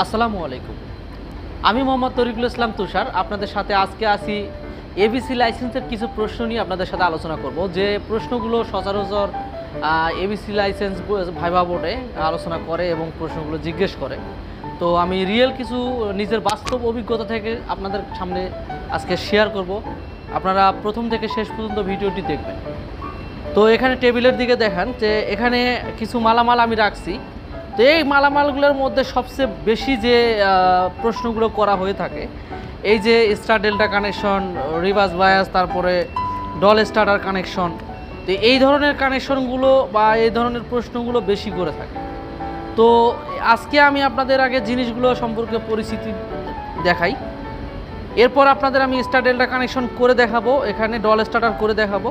আসসালামু আলাইকুম। আমি মোহাম্মদ তরিকুল ইসলাম তুষার আপনাদের সাথে আজকে আসি এবিসি লাইসেন্সের কিছু প্রশ্ন নিয়ে আপনাদের সাথে আলোচনা করব। যে প্রশ্নগুলো সচরাচর এবিসি লাইসেন্স ভাইভা বোর্ডে আলোচনা করে এবং প্রশ্নগুলো জিজ্ঞেস করে। তো আমি রিয়েল কিছু নিজের বাস্তব অভিজ্ঞতা থেকে আপনাদের সামনে আজকে শেয়ার করব। আপনারা প্রথম থেকে শেষ পর্যন্ত ভিডিওটি দেখবেন। তো এখানে টেবিলের দিকে দেখেন যে এখানে কিছু মালামাল আমি রাখছি। তো এই মালামালগুলোর মধ্যে সবচেয়ে বেশি যে প্রশ্নগুলো করা হয়ে থাকে এই যে star delta connection, reverse bias, তারপরে ডল স্টার্টার কানেকশন। তো এই ধরনের কানেকশনগুলো বা এই ধরনের প্রশ্নগুলো বেশি করে থাকে। তো আজকে আমি আপনাদের আগে জিনিসগুলো সম্পর্কে পরিচিতি দেখাই, এরপর আপনাদের আমি স্টার ডেল্টা কানেকশন করে দেখাবো, এখানে ডল স্টার্টার করে দেখাবো।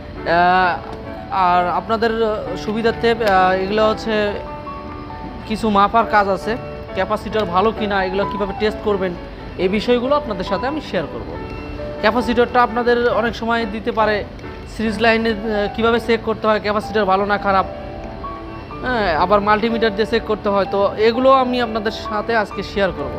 আর আপনাদের সুবিধার্থে এগুলো হচ্ছে কিছু মাপার কাজ আছে, ক্যাপাসিটার ভালো কিনা এগুলো কিভাবে টেস্ট করবেন এই বিষয়গুলো আপনাদের সাথে আমি শেয়ার করব। ক্যাপাসিটারটা আপনাদের অনেক সময় দিতে পারে সিরিজ লাইনে কিভাবে চেক করতে হয় ক্যাপাসিটার ভালো না খারাপ, হ্যাঁ, আবার মাল্টিমিটার দিয়ে চেক করতে হয়। তো এগুলো আমি আপনাদের সাথে আজকে শেয়ার করব।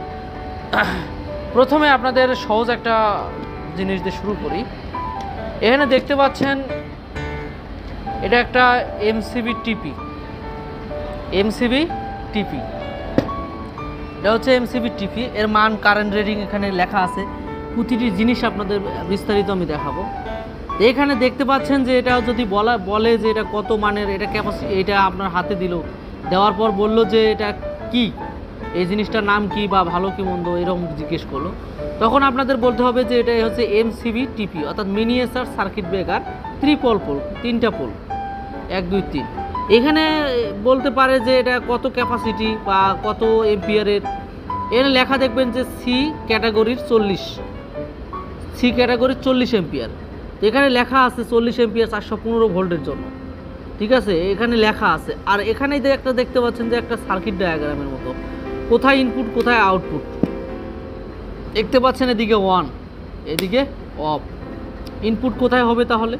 প্রথমে আপনাদের সহজ একটা জিনিস দিয়ে শুরু করি। এখানে দেখতে পাচ্ছেন এটা একটা এমসিবি টিপি, এমসিবি টিপি, এটা হচ্ছে এমসিবি টিপি। এর মান, কারেন্ট রেটিং এখানে লেখা আছে। প্রতিটি জিনিস আপনাদের বিস্তারিত আমি দেখাবো। তো এখানে দেখতে পাচ্ছেন যে এটা যদি বলে যে এটা কত মানের, এটা ক্যাপাসিটি, এটা আপনার হাতে দিল, দেওয়ার পর বললো যে এটা কি, এই জিনিসটার নাম কি বা ভালো কি মন্দ এরকম জিজ্ঞেস করলো, তখন আপনাদের বলতে হবে যে এটা হচ্ছে এমসিবি টিপি, অর্থাৎ miniature circuit breaker, triple pole, 3টা পোল, 1 2 3। এখানে বলতে পারে যে এটা কত ক্যাপাসিটি বা কত এম্পিয়ারের। এখানে লেখা দেখবেন যে সি ক্যাটাগরির 40, সি ক্যাটাগরির 40 এম্পিয়ার। এখানে লেখা আছে 40 এম্পিয়ার 415 ভোল্টের জন্য, ঠিক আছে, এখানে লেখা আছে। আর এখানে একটা দেখতে পাচ্ছেন যে একটা সার্কিট ডায়াগ্রামের মতো, কোথায় ইনপুট কোথায় আউটপুট দেখতে পাচ্ছেন। এদিকে অন, এদিকে অফ। ইনপুট কোথায় হবে তাহলে?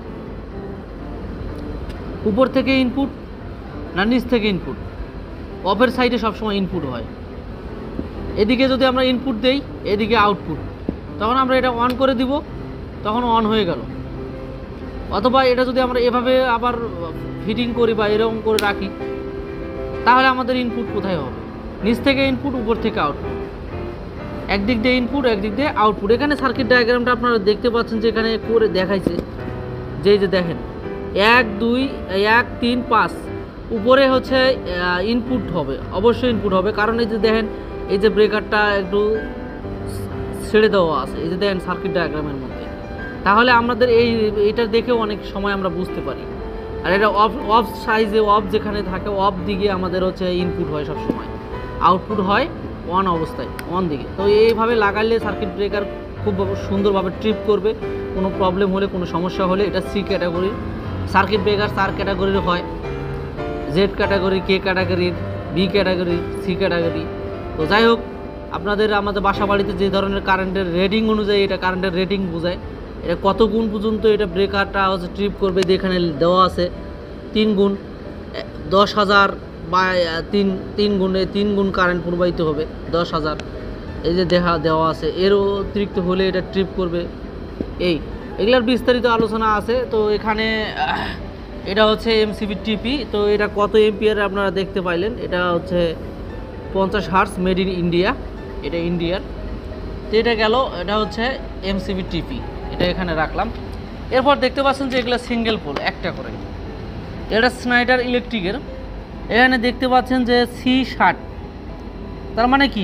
উপর থেকে ইনপুট না নিচ থেকে ইনপুট? অফের সাইডে সবসময় ইনপুট হয়। এদিকে যদি আমরা ইনপুট দেই, এদিকে আউটপুট, তখন আমরা এটা অন করে দিব, তখন অন হয়ে গেল। অথবা এটা যদি আমরা এভাবে আবার ফিটিং করি বা এরকম করে রাখি, তাহলে আমাদের ইনপুট কোথায় হবে? নিচ থেকে ইনপুট, উপর থেকে আউটপুট। একদিক দিয়ে ইনপুট, একদিক দিয়ে আউটপুট। এখানে সার্কিট ডায়াগ্রামটা আপনারা দেখতে পাচ্ছেন যে এখানে করে দেখাইছে, যে দেখেন 1 2 1 3 5। উপরে হচ্ছে ইনপুট হবে, অবশ্যই ইনপুট হবে, কারণ এই যে দেখেন এই যে ব্রেকারটা একটু ছেড়ে দেওয়া আছে, এই যে দেখেন সার্কিট ডায়াগ্রামের মধ্যে। তাহলে আমাদের এইটা দেখেও অনেক সময় আমরা বুঝতে পারি। আর এটা অফ সাইজে, অফ যেখানে থাকে অফ দিকে আমাদের হচ্ছে ইনপুট হয় সব সময়, আউটপুট হয় অন অবস্থায়, অন দিকে। তো এইভাবে লাগালে সার্কিট ব্রেকার খুব সুন্দরভাবে ট্রিপ করবে। কোনো প্রবলেম হলে, কোনো সমস্যা হলে, এটা সি ক্যাটাগরির সার্কিট ব্রেকার 4 ক্যাটাগরির হয়, জেড ক্যাটাগরি, কে ক্যাটাগরির, বি ক্যাটাগরি, সি ক্যাটাগরি। তো যাই হোক, আমাদের বাসা বাড়িতে যে ধরনের কারেন্টের রেটিং অনুযায়ী এটা কারেন্টের রেটিং বোঝায়, এটা কত গুণ পর্যন্ত এটা ব্রেকারটা হচ্ছে ট্রিপ করবে, এখানে দেওয়া আছে 3 গুণ 10,000 বা 3 গুণ কারেন্ট প্রবাহিত হবে 10,000, এই যে দেওয়া আছে। এর অতিরিক্ত হলে এটা ট্রিপ করবে। এগুলার বিস্তারিত আলোচনা আছে। তো এখানে এটা হচ্ছে এমসিবি টিপি। তো এটা কত এম্পিয়ার আপনারা দেখতে পাইলেন, এটা হচ্ছে 50 হার্টজ, মেড ইন ইন্ডিয়া, এটা ইন্ডিয়ার। তো এটা গেল, এটা হচ্ছে এমসিবি টিপি, এটা এখানে রাখলাম। এরপর দেখতে পাচ্ছেন যে এগুলো সিঙ্গেল পোল, একটা করে। এটা স্নাইডার ইলেকট্রিকের। এখানে দেখতে পাচ্ছেন যে C60, তার মানে কি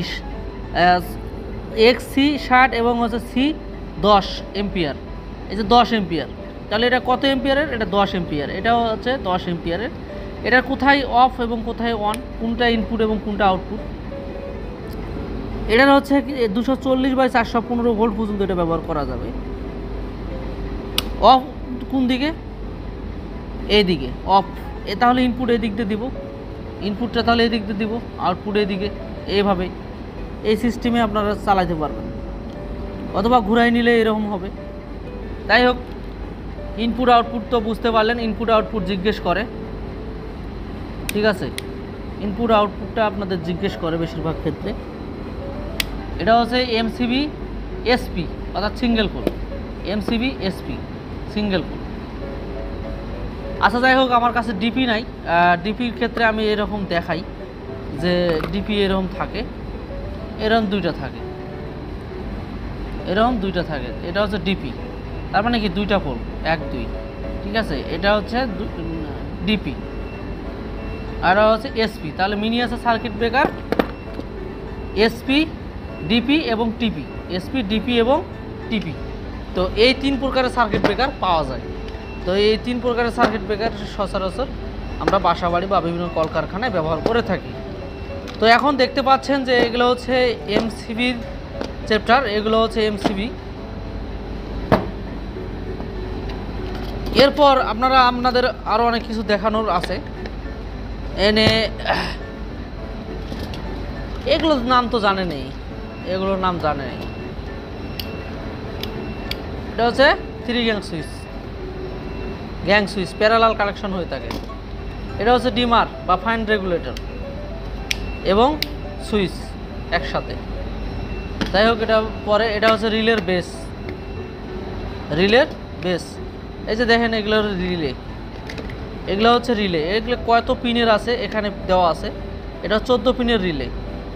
XC60 এবং হচ্ছে C10 এম্পিয়ার, এই যে 10 এম্পিয়ার। তাহলে এটা কত এম্পিয়ারের? এটা 10 এম্পিয়ার। এটাও হচ্ছে 10 এম্পিয়ারের। এটা কোথায় অফ এবং কোথায় অন, কোনটা ইনপুট এবং কোনটা আউটপুট? এটার হচ্ছে 240/415 ভোল্ট পর্যন্ত এটা ব্যবহার করা যাবে। অফ কোন দিকে? এইদিকে অফ। তাহলে ইনপুট এদিক দিয়ে দিব, ইনপুটটা তাহলে এদিক দিয়ে দিব, আউটপুট এদিকে। এইভাবে এই সিস্টেমে আপনারা চালাতে পারবেন, অথবা ঘুরাই নিলে এরকম হবে। যাই হোক, ইনপুট আউটপুট তো বুঝতে পারলেন, ইনপুট আউটপুট জিজ্ঞেস করে, ঠিক আছে। ইনপুট আউটপুটটা আপনাদের জিজ্ঞেস করে বেশিরভাগ ক্ষেত্রে। এটা হচ্ছে এমসিবি এসপি অর্থাৎ single pole, MCB SP single pole. আচ্ছা যাই হোক, আমার কাছে ডিপি নাই, ডিপির ক্ষেত্রে আমি এরকম দেখাই যে ডিপি এরকম থাকে, এরকম দুইটা থাকে, এরকম দুইটা থাকে। এটা হচ্ছে ডিপি, তার মানে কি দুইটা পোল, 1 2, ঠিক আছে। এটা হচ্ছে ডিপি আর হচ্ছে এসপি। তাহলে miniature circuit breaker SP, DP এবং টিপি, এসপি, ডিপি এবং টিপি। তো এই 3 প্রকারের সার্কিট ব্রেকার পাওয়া যায়। তো এই 3 প্রকারের সার্কিট ব্রেকার সচরাচর আমরা বাসাবাড়ি বা বিভিন্ন কলকারখানায় ব্যবহার করে থাকি। তো এখন দেখতে পাচ্ছেন যে এগুলো হচ্ছে এমসিবির চ্যাপ্টার, এগুলো হচ্ছে এমসিবি। এরপর আপনাদের আরও অনেক কিছু দেখানোর আছে। এনে এগুলোর নাম তো জানে নেই, এগুলোর নাম জানে নেই। এটা হচ্ছে 3 গ্যাং সুইচ, প্যারালাল কানেকশন হয়ে থাকে। এটা হচ্ছে ডিমার বা ফাইন রেগুলেটর এবং সুইচ একসাথে। যাই হোক, এটা পরে। এটা হচ্ছে রিলের বেস, রিলের বেস। এই যে দেখেন এগুলোর রিলে, এগুলো হচ্ছে রিলে। এগুলো কত পিনের আছে এখানে দেওয়া আছে। এটা 14 পিনের রিলে,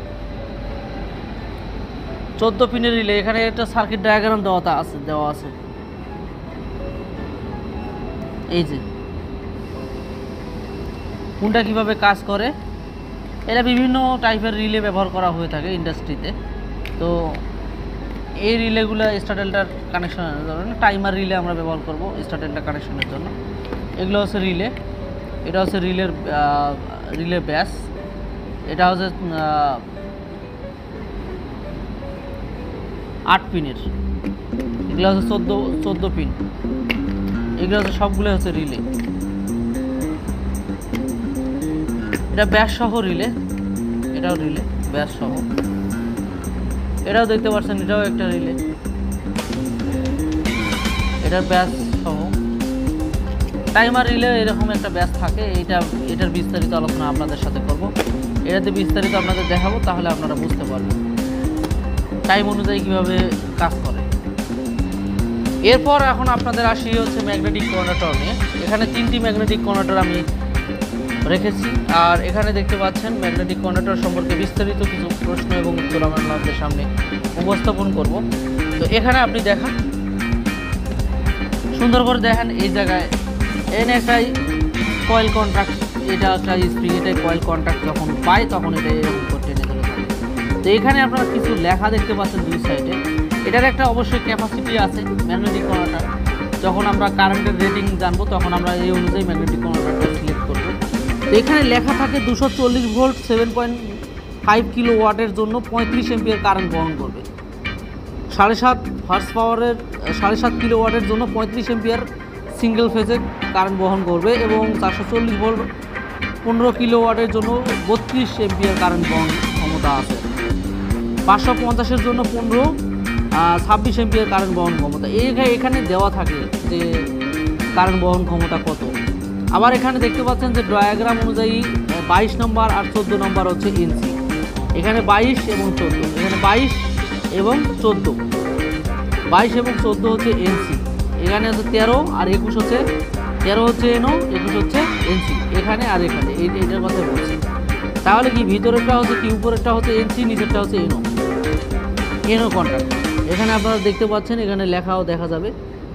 14 পিনের রিলে। এখানে একটা সার্কিট ডায়াগ্রাম দেওয়া আছে। এই যে কোনটা কিভাবে কাজ করে। এটা বিভিন্ন টাইপের রিলে ব্যবহার করা হয়ে থাকে ইন্ডাস্ট্রিতে। তো এই রিলেগুলো স্টার্টেলটার কানেকশনের জন্য, টাইমার রিলে আমরা ব্যবহার করব স্টার্টেলটা কানেকশনের জন্য। এগুলো হচ্ছে রিলে। এটা হচ্ছে রিলে ব্যাস। এটা হচ্ছে 8 পিনের। এগুলো হচ্ছে 14 পিন। এগুলো হচ্ছে সবগুলো হচ্ছে রিলে। এটা ব্যাস সহ রিলে, এটাও রিলে ব্যাস সহ। এটাও দেখতে পাচ্ছেন, এটাও একটা রিলে, এটার ব্যাস সহ। টাইমার রিলে এরকম একটা ব্যাস থাকে। এটার বিস্তারিত আলোচনা আপনাদের সাথে করব। এটাতে বিস্তারিত আপনাদের দেখাবো, তাহলে আপনারা বুঝতে পারবেন টাইম অনুযায়ী কীভাবে কাজ করে। এরপর এখন আপনাদের আসি হচ্ছে ম্যাগনেটিক কন্ডাক্টর নিয়ে। এখানে 3টি ম্যাগনেটিক কন্ডাক্টর আমি রেখেছি। আর এখানে দেখতে পাচ্ছেন ম্যাগনেটিক কন্ডাক্টর সম্পর্কে বিস্তারিত কিছু প্রশ্ন এবং উত্তর আমরা আপনাদের সামনে উপস্থাপন করব। তো এখানে আপনি দেখান, সুন্দর করে দেখেন। এই জায়গায় এনে একটাই কয়েল কন্ট্যাক্ট, এটা একটা স্প্রিং, এটাই কয়েল কন্ট্যাক্ট যখন পাই তখন এটা এরকম করে টেনে ধরে থাকে। তো এখানে আপনারা কিছু লেখা দেখতে পাচ্ছেন 2 সাইডে। এটার একটা অবশ্যই ক্যাপাসিটি আছে ম্যাগনেটিক কন্ডাক্টর। যখন আমরা কারেন্টের রেটিং জানবো তখন আমরা এই অনুযায়ী ম্যাগনেটিক কন্ডাক্টরটা সিলেক্ট করব। তো এখানে লেখা থাকে 240 ভোল্ট 7.5 কিলো ওয়াটের জন্য 35 এম্পিয়ার কারেন্ট বহন করবে। 7.5 হর্স পাওয়ারের 7.5 কিলো ওয়াটের জন্য 35 এম্পিয়ার সিঙ্গেল ফেজে কারেন্ট বহন করবে এবং 440 ভোল্ট 15 কিলো ওয়াটের জন্য 32 এম্পিয়ার কারেন্ট বহন ক্ষমতা আছে। 550-এর জন্য 26 এম্পিয়ার কারেন্ট বহন ক্ষমতা। এখানে দেওয়া থাকে যে কারেন্ট বহন ক্ষমতা কত। আবার এখানে দেখতে পাচ্ছেন যে ডায়াগ্রাম অনুযায়ী 22 নম্বর আর 14 নম্বর হচ্ছে এনসি। এখানে 22 এবং 14, এখানে 22 এবং 14, 22 এবং 14 হচ্ছে এনসি। এখানে হচ্ছে 13 আর 21 হচ্ছে 13 হচ্ছে এনও, 21 হচ্ছে এনসি। এখানে আর এখানে এইটার কথা বলছি। তাহলে কি ভিতরেরটা হচ্ছে কি, উপরেরটা হচ্ছে এনসি, নিচেরটা হচ্ছে এনও কন্ট্যাক্ট। এখানে আপনারা দেখতে পাচ্ছেন, এখানে লেখাও দেখা যাবে।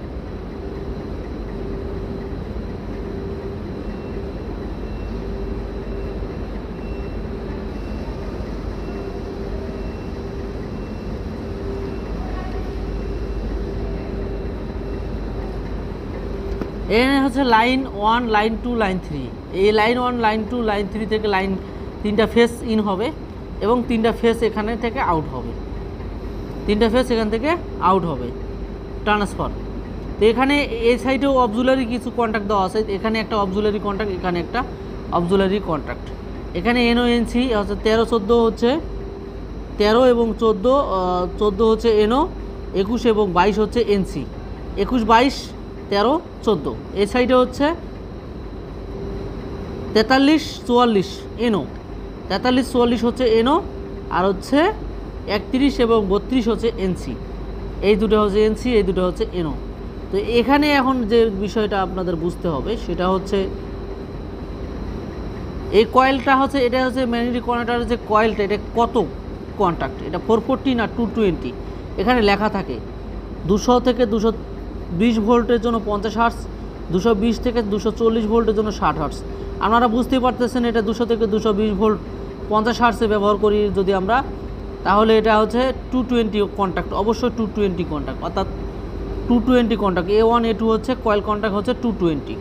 এখানে হচ্ছে লাইন 1, লাইন 2, লাইন 3। এই লাইন 1, লাইন 2, লাইন 3 থেকে লাইন 3টা ফেজ ইন হবে এবং 3টা ফেজ এখানে থেকে আউট হবে। 3টা ফেজ এখান থেকে আউট হবে, ট্রান্সফার। তো এখানে এই সাইডেও অবজুলারি কিছু কন্ট্যাক্ট দেওয়া আছে। এখানে একটা অবজুলারি কন্ট্যাক্ট, এখানে একটা অবজুলারি কন্ট্যাক্ট। এখানে এনও এনসি হচ্ছে 13 14 হচ্ছে 13 এবং 14 হচ্ছে এনও, 21 এবং 22 হচ্ছে এনসি। 21 22 13 14। এই সাইডে হচ্ছে 43 44 এনও, 43-44 হচ্ছে এনও, আর হচ্ছে 31 এবং 32 হচ্ছে এনসি। এই দুটো হচ্ছে এনসি, এই দুটো হচ্ছে এনও। তো এখানে এখন যে বিষয়টা আপনাদের বুঝতে হবে সেটা হচ্ছে এই কয়েলটা হচ্ছে, এটা হচ্ছে ম্যাগনেটিক কন্ডাক্টরের যে কয়েলটা, এটা কত কন্ট্যাক্ট, এটা 440 না 220 এখানে লেখা থাকে। 200 থেকে 220 ভোল্টের জন্য 50 হার্টজ, 220 থেকে 240 ভোল্টের জন্য 60 হার্টজ। আপনারা বুঝতেই পারতেছেন এটা 200 থেকে 220 ভোল্ট 50 হার্টসে ব্যবহার করি যদি আমরা, তাহলে এটা হচ্ছে 220 কন্ট্যাক্ট, অবশ্যই 220 কন্ট্যাক্ট, অর্থাৎ 220 কন্ট্যাক্ট। A1 A2 হচ্ছে কয়েল কন্ট্যাক্ট হচ্ছে 220,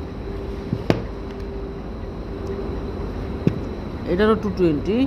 এটারও 220,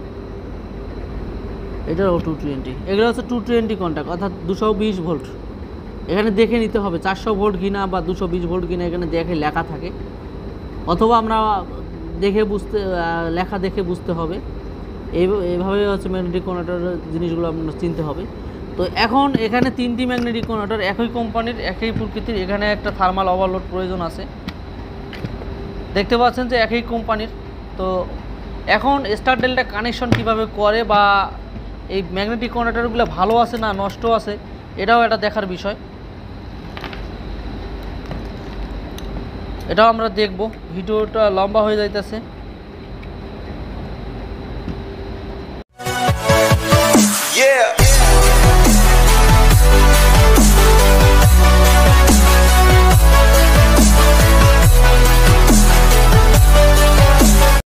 এটারও 220, এগুলো হচ্ছে 220 কন্ট্যাক্ট, অর্থাৎ 220 ভোল্ট। এখানে দেখে নিতে হবে 400 ভোল্ট কিনা বা 220 ভোল্ট কিনা, এখানে দেখে লেখা থাকে, অথবা আমরা দেখে লেখা দেখে বুঝতে হবে। এইভাবে হচ্ছে ম্যাগনেটিক কন্ডাক্টরের জিনিসগুলো আপনার চিনতে হবে। তো এখন এখানে 3টি ম্যাগনেটিক কন্ডাক্টর, একই কোম্পানির, একই প্রকৃতির। এখানে একটা থার্মাল ওভারলোড প্রয়োজন আছে, দেখতে পাচ্ছেন যে একই কোম্পানির। তো এখন স্টার ডেল্টা কানেকশন কিভাবে করে বা এই ম্যাগনেটিক কন্ডাক্টরগুলো ভালো আছে না নষ্ট আছে, এটাও একটা দেখার বিষয়, এটাও আমরা দেখব। ভিডিওটা লম্বা হয়ে যাইতেছে। Yeah.